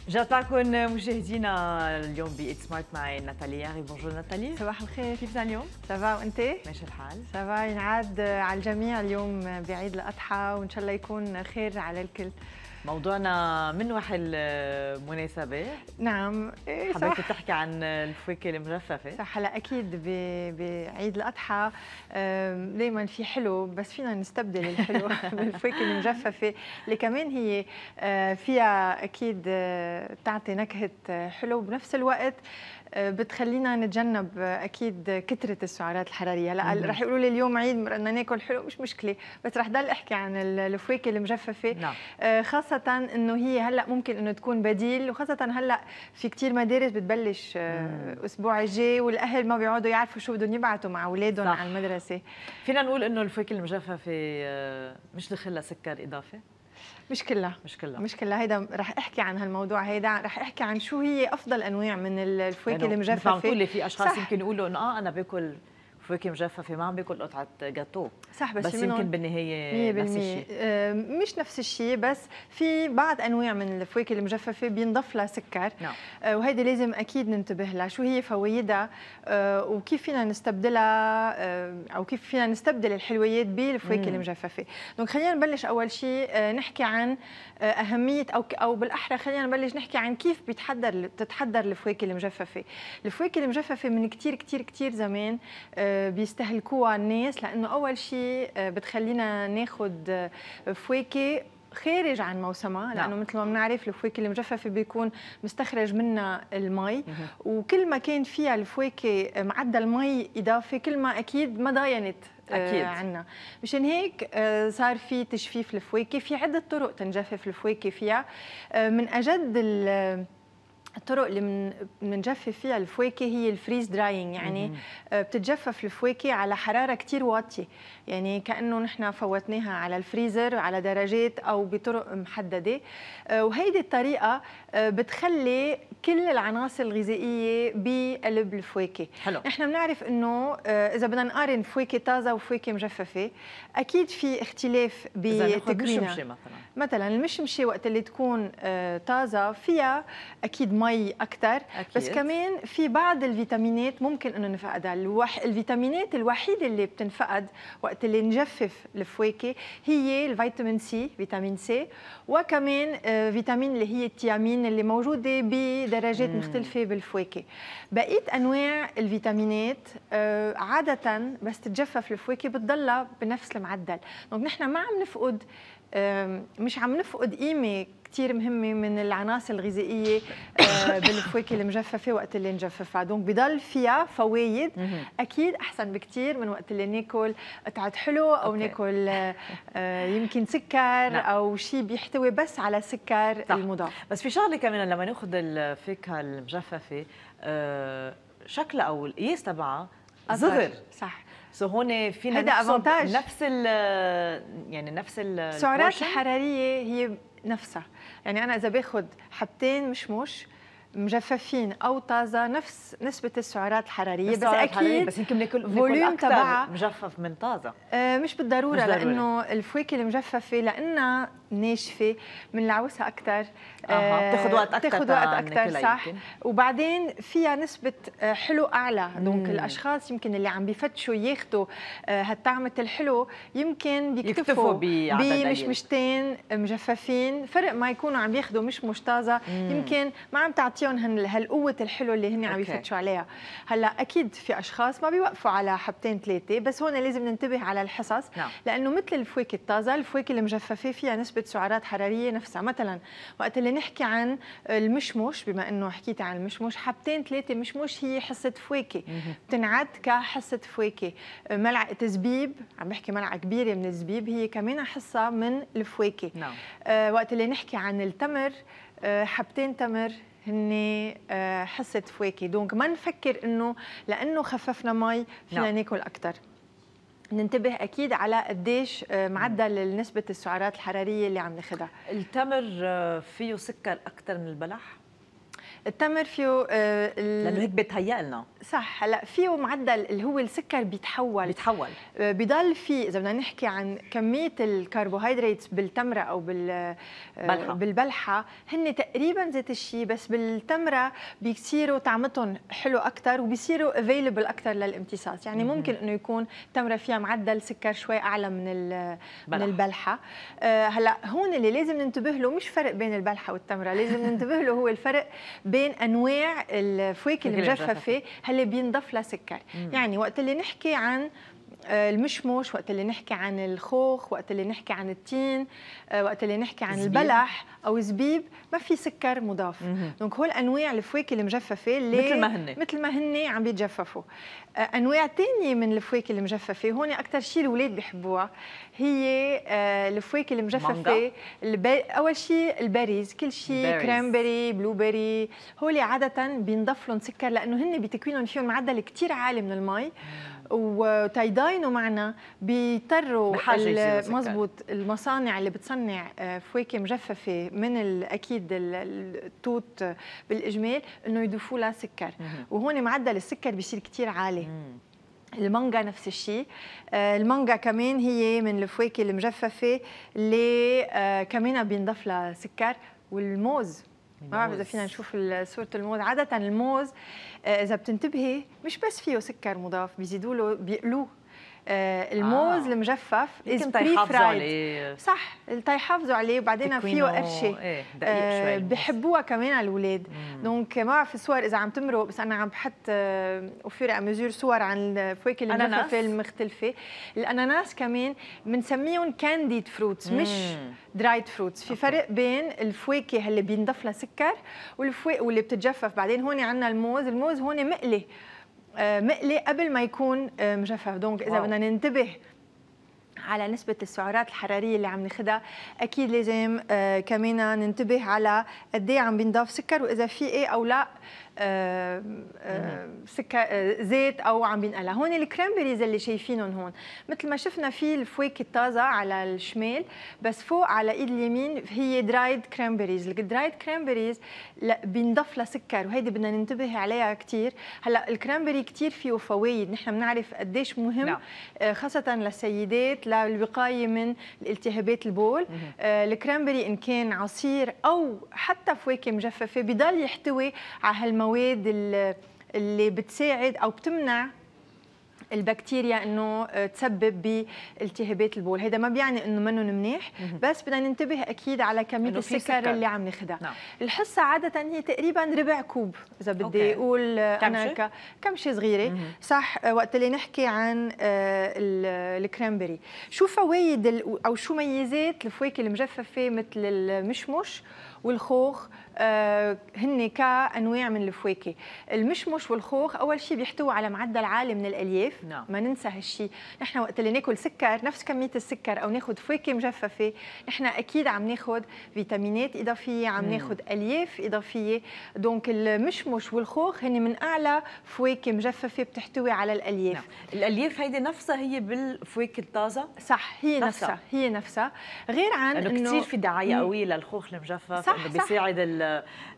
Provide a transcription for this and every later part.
رجعت معكم مشاهدينا اليوم بإيت سمارت معي ناتالي. بونجور ناتالي. صباح الخير، كيف اليوم؟ سافا وانت؟ ماشي الحال؟ سافا، ينعاد على الجميع اليوم بعيد الأضحى وإن شاء الله يكون خير على الكل. موضوعنا من وحي المناسبة. نعم حبيت تحكي عن الفواكه المجففة. صح. هلا أكيد بعيد الأضحى دائما في حلو، بس فينا نستبدل الحلو بالفواكه المجففة اللي كمان هي فيها أكيد تعطي نكهة حلو، بنفس الوقت بتخلينا نتجنب اكيد كثره السعرات الحراريه. هلا رح يقولوا لي اليوم عيد بدنا ناكل حلو، مش مشكله، بس رح ضل احكي عن الفواكه المجففه. نعم. خاصه انه هي هلا ممكن انه تكون بديل، وخاصه هلا في كثير مدارس بتبلش الاسبوع الجاي، والاهل ما بيقعدوا يعرفوا شو بدهم يبعثوا مع اولادهم على المدرسه. فينا نقول انه الفواكه المجففه مش دخلها سكر اضافي؟ مش كلها. هيدا رح احكي عن هالموضوع، هيدا رح احكي عن شو هي افضل انواع من الفواكه المجففه. عم تقولي في اشخاص يمكن يقولوا انه انا باكل فواكه مجففه، ما عم باكل قطعه جاتو. صح، بس يمكن بالنهايه نفس الشيء. مش نفس الشيء، بس في بعض انواع من الفواكه المجففه بينضاف لها سكر. نعم. وهيدي لازم اكيد ننتبه لها، شو هي فوائدها وكيف فينا نستبدلها، او كيف فينا نستبدل الحلويات بالفواكه المجففه. دونك خلينا نبلش اول شيء نحكي عن اهميه او بالاحرى خلينا نبلش نحكي عن كيف تتحضر الفواكه المجففه. الفواكه المجففه من كثير كثير كثير زمان بيستهلكوها الناس، لانه اول شيء بتخلينا ناخذ فواكه خارج عن موسمها، لانه مثل ما بنعرف الفواكه المجففه بيكون مستخرج منها المي، وكل ما كان فيها الفواكه معدل مي اضافي كل ما اكيد ما ضاينت عنا. مشان هيك صار في تجفيف الفواكه. في عده طرق تنجفف الفواكه فيها. من اجد الطرق اللي بنجفف فيها الفواكه هي الفريز دراينج، يعني بتتجفف الفواكه على حراره كثير واطيه، يعني كانه نحن فوتناها على الفريزر على درجات او بطرق محدده. وهيدي الطريقه بتخلي كل العناصر الغذائيه بقلب الفواكه. حلو. نحن بنعرف انه اذا بدنا نقارن فواكه طازه وفواكه مجففه اكيد في اختلاف بتكوينها. مثلا المشمشه وقت اللي تكون طازه فيها اكيد مي اكثر، بس كمان في بعض الفيتامينات ممكن انه نفقدها. الفيتامينات الوحيده اللي بتنفقد وقت اللي نجفف الفواكه هي الفيتامين سي، فيتامين سي، وكمان فيتامين اللي هي التيامين اللي موجوده بدرجات مختلفه بالفواكه. بقيه انواع الفيتامينات عاده بس تتجفف الفواكه بتضلها بنفس المعدل. دونك نحن ما عم نفقد، مش عم نفقد قيمه كثير مهمه من العناصر الغذائيه بالفواكه المجففه وقت اللي نجففها. دونك بضل فيها فوايد اكيد احسن بكثير من وقت اللي ناكل قطعه حلو او ناكل يمكن سكر او شيء بيحتوي بس على السكر المضاف. بس في شغله كمان لما ناخذ الفاكهه المجففه شكلها او القياس تبعها صغر. صح. هون فينا نفس نفس السعرات الحراريه هي نفسها. يعني انا اذا باخذ حبتين مشمش مجففين او طازه نفس نسبه السعرات الحراريه، بس اكيد بس يمكن ناكل اكثر مجفف من طازه. مش بالضروره، لانه الفواكه المجففه لانها ناشفه بنلعوسها اكثر، بتاخذ وقت اكثر. صح. وبعدين فيها نسبه حلو اعلى. دونك الاشخاص يمكن اللي عم بفتشوا ياخذوا هالطعمه الحلو يمكن بيكتفوا بمشمشتين مجففين، فرق ما يكونوا عم ياخذوا مشمش طازه يمكن ما عم تعطيهم هالقوه الحلو اللي هن عم يفتشوا عليها. هلا اكيد في اشخاص ما بيوقفوا على حبتين ثلاثه، بس هون لازم ننتبه على الحصص. لانه مثل الفواكه الطازه الفواكه المجففه فيها نسبه سعرات حراريه نفسها. مثلا وقت اللي نحكي عن المشمش، بما انه حكيت عن المشمش، حبتين ثلاثه مشمش هي حصه فواكه بتنعد كحصه فواكه. ملعقه زبيب، عم بحكي ملعقه كبيره من الزبيب، هي كمان حصه من الفواكه. وقت اللي نحكي عن التمر حبتين تمر هن حصه فواكه. دونك ما نفكر انه لانه خففنا مي فينا ناكل اكثر. ننتبه اكيد على قديش معدل نسبه السعرات الحراريه اللي عم ناخذها. التمر فيه سكر اكثر من البلح؟ التمر فيه لانه هيك بيتهيأ لنا. صح. هلا فيه معدل اللي هو السكر بيتحول بضل في، اذا بدنا نحكي عن كميه الكربوهيدرات بالتمره او بالبلحه هن تقريبا ذات الشيء، بس بالتمره بيصيروا طعمتهم حلو اكثر وبيصيروا افيلبل اكثر للامتصاص. يعني ممكن انه يكون تمره فيها معدل سكر شوي اعلى من البلحه. هلا هون اللي لازم ننتبه له مش فرق بين البلحه والتمره، لازم ننتبه له هو الفرق بين انواع الفواكه المجففه اللي بينضاف لها سكر. يعني وقت اللي نحكي عن المشمش، وقت اللي نحكي عن الخوخ، وقت اللي نحكي عن التين، وقت اللي نحكي عن البلح او الزبيب، ما في سكر مضاف. دونك هول انواع الفواكه المجففه اللي مثل ما هن عم بيتجففوا. انواع ثانيه من الفواكه المجففه هون اكثر شيء الاولاد بيحبوها، هي الفواكه المجففه. اول شيء البيريز، كل شيء كرامبري، بلو بيري، هول عاده بينضاف لهم سكر لانه هن بتكوينهم فيهم معدل كثير عالي من المي، وتيداينوا معنا بيضطروا مزبوط المصانع اللي بتصنع فواكه مجففه من اكيد التوت بالاجمال انه يضيفوا لها سكر، وهون معدل السكر بيصير كثير عالي. المانجا نفس الشيء. المانجا كمان هي من الفواكه المجففه اللي كمان بينضاف لها سكر. والموز، ما بعرف اذا فينا نشوف صوره الموز. عاده الموز اذا بتنتبهي مش بس فيه سكر مضاف، بيزيدوا له بيقلوه. الموز المجفف از بري فرايد. صح، تيحافظوا عليه، وبعدين فيه قرشه. دقيق شوي بحبوها كمان الاولاد. دونك ما بعرف الصور اذا عم تمرق، بس انا عم بحط وفير امزور صور عن الفواكه المجففه المختلفه. الاناناس كمان بنسميهم كانديد فروتس مش درايد فروتس. في فرق بين الفواكه اللي بينضاف لها سكر واللي بتتجفف بعدين. هون عندنا الموز هون مقلي قبل ما يكون مجفف. دونك اذا بدنا ننتبه على نسبة السعرات الحرارية اللي عم ناخذها، أكيد لازم كمان ننتبه على قد ايه عم بينضاف سكر، وإذا في إيه أو لا سكر زيت أو عم بينقلها. هون الكرامبريز اللي شايفينهم هون مثل ما شفنا في الفواكه الطازة على الشمال، بس فوق على إيد اليمين هي درايد كرامبريز. الدرايد كرامبريز بينضاف لها سكر، وهيدي بدنا ننتبه عليها كثير. هلا الكرامبري كثير فيه فوائد، نحن بنعرف قديش مهم خاصة للسيدات للوقاية من الالتهابات البول. الكرامبري إن كان عصير أو حتى فواكه مجففة بضل يحتوي على هالمواد اللي بتساعد أو بتمنع البكتيريا انه تسبب بالتهابات البول. هذا ما بيعني انه منهم منيح، بس بدنا ننتبه اكيد على كميه السكر اللي عم ناخذها. الحصه عاده هي تقريبا ربع كوب اذا بدي اقول انا كمشه صغيره. صح. وقت اللي نحكي عن الكرامبري، شو فوائد او شو ميزات الفواكه المجففه مثل المشمش والخوخ؟ هن كأنواع من الفواكه. المشمش والخوخ أول شيء بيحتوي على معدل عالي من الألياف. ما ننسى هالشيء. نحن وقت اللي ناكل سكر نفس كمية السكر أو ناخذ فواكه مجففة، نحن أكيد عم ناخذ فيتامينات إضافية، عم ناخذ ألياف إضافية. دونك المشمش والخوخ هن من أعلى فواكه مجففة بتحتوي على الألياف. الألياف هيدي نفسها هي بالفواكه الطازة؟ صح، هي نفسها. غير عن إنه كثير في دعاية قوية للخوخ المجفف، إنه بيساعد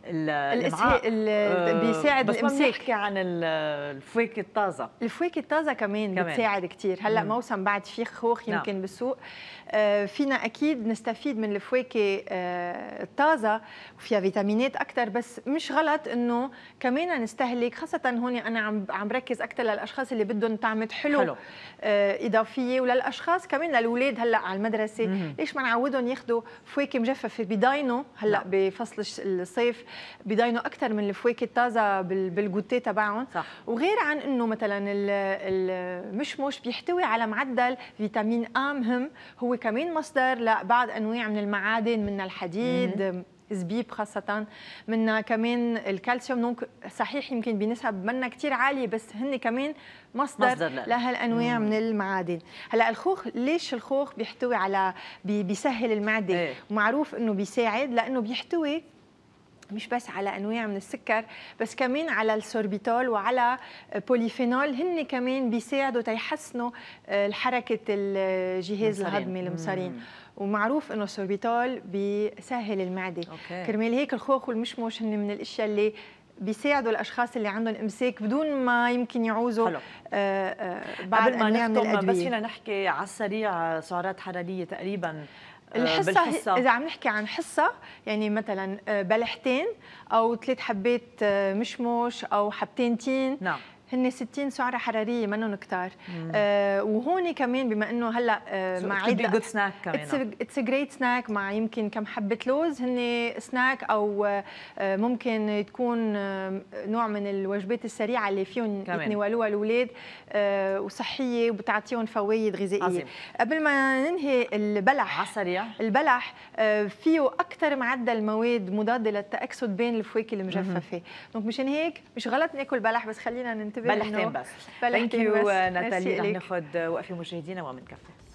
بيساعد بس الامساك. بس عن الفواكه الطازه. الفواكه الطازه كمان بتساعد كثير. هلا موسم بعد في خوخ يمكن بالسوق، فينا اكيد نستفيد من الفواكه الطازه وفيها فيتامينات اكثر. بس مش غلط انه كمان نستهلك، خاصه هون انا عم بركز اكثر للاشخاص اللي بدهم طعمه حلو اضافيه، وللاشخاص كمان للاولاد هلا على المدرسه. ليش ما نعودهم ياخذوا فواكه مجففه بداينو هلا بفصل الصيف، بداينو اكثر من الفواكه الطازه بالجوتيه تبعهم. وغير عن انه مثلا المشمش بيحتوي على معدل فيتامين A مهم، هو كمان مصدر لبعض انواع من المعادن، من الحديد، زبيب خاصة، منا كمان الكالسيوم. دونك صحيح يمكن بنسب منا كتير عالية، بس هن كمان مصدر لهالانواع من المعادن. هلا الخوخ، ليش الخوخ بيحتوي على بيسهل المعدة؟ ومعروف انه بيساعد لانه بيحتوي مش بس على انواع من السكر، بس كمان على السوربيتول وعلى بوليفينول. هن كمان بيساعدوا تيحسنوا حركة الجهاز الهضمي المصارين. ومعروف انه السوربيتول بيسهل المعده. كرمال هيك الخوخ والمشمش هن من الاشياء اللي بيساعدوا الاشخاص اللي عندهم امساك بدون ما يمكن يعوزوا بعض قبل ما انواع من نختم الادويه. بس فينا نحكي على السريع سعرات حراريه تقريبا الحصة إذا عم نحكي عن حصة يعني مثلا بلحتين أو 3 حبات مشمش أو حبتين تين. نعم. هن 60 سعرة حرارية منهم كتار. وهون كمان بما انه هلا مع عيد جود سناك كمان اتس جريت سناك مع يمكن كم حبة لوز، هن سناك او ممكن تكون نوع من الوجبات السريعة اللي فيهم يتناولوها الاولاد وصحية وبتعطيهم فوائد غذائية. عظيم. قبل ما ننهي البلح على السريع، البلح فيه اكثر معدل مواد مضادة للتأكسد بين الفواكه المجففة. دونك مشان هيك مش غلط ناكل بلح، بس خلينا ننتبه بلحتين بس. ثانك يو ناتالي. رح ناخذ وقفه مشاهدينا ومنكفي.